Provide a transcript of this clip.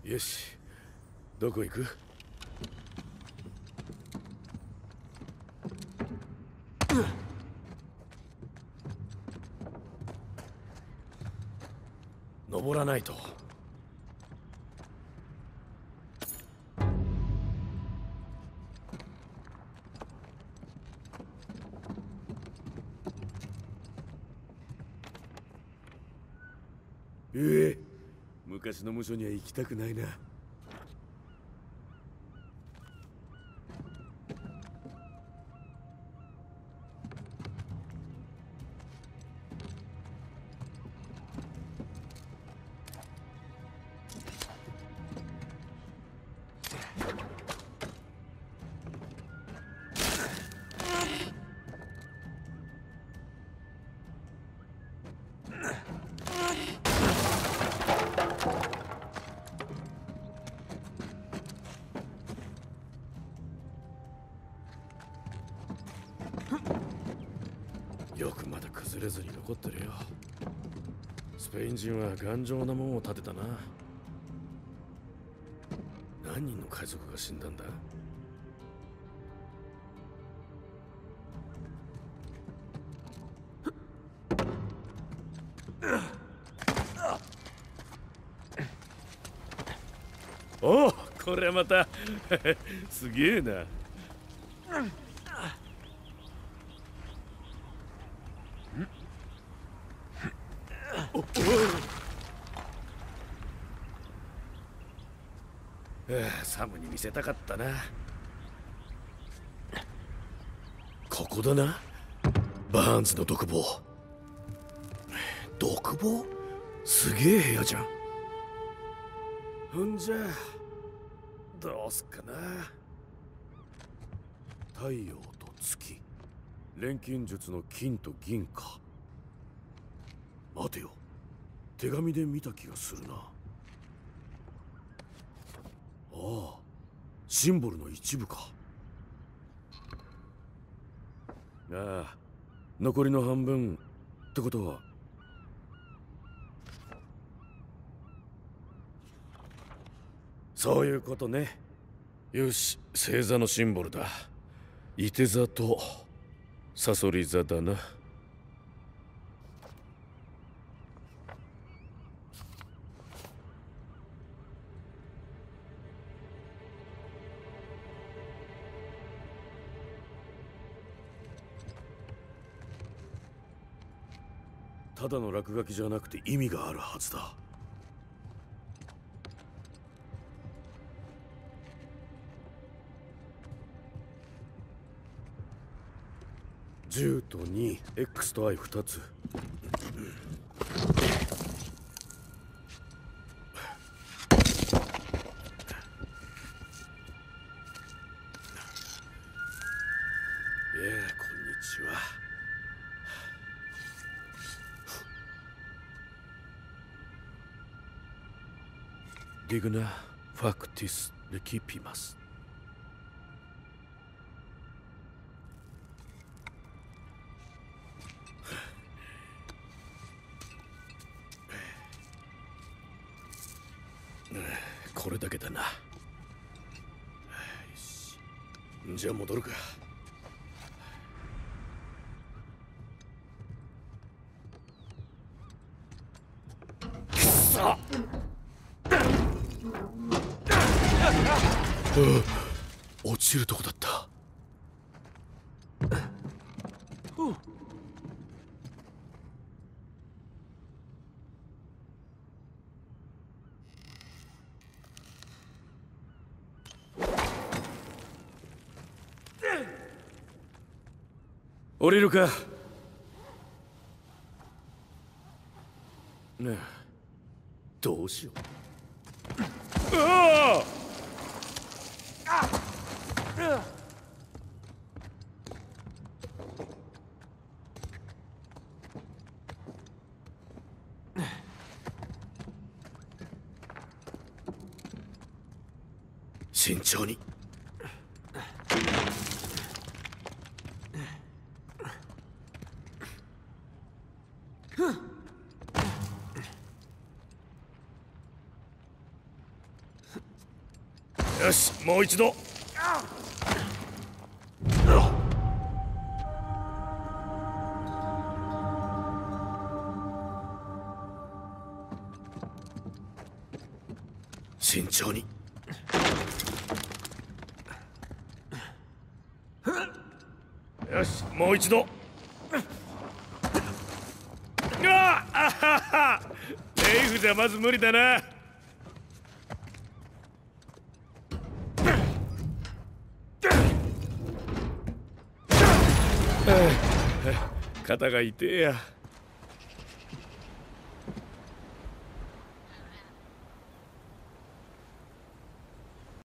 よし、どこ行く？登らないと。昔の無所には行きたくないな。よくまだ崩れずに残ってるよ。スペイン人は頑丈なもんを建てたな。何人の海賊が死んだんだ？おお、これはまたすげえな。サムに見せたかったな。ここだな、バーンズの独房。独房？すげえ部屋じゃん。ほんじゃどうすっかな。太陽と月、錬金術の金と銀か。待てよ、手紙で見た気がするな。ああ、シンボルの一部か。ああ、残りの半分ってことは。そういうことね。よし、星座のシンボルだ。いて座とサソリ座だな。ただの落書きじゃなくて意味があるはずだ。10と2、X と I2 つ。こんにちは。ディグナ・ファクティス・レキピマス。これだけだな。よし、じゃあ戻るか。くそ！落ちるとこだった。降りるか。ねえ、どうしよう。ああ！慎重に。 よし、もう一度。慎重に。よし、もう一度。あはは、レイフじゃまず無理だな。肩が痛えや。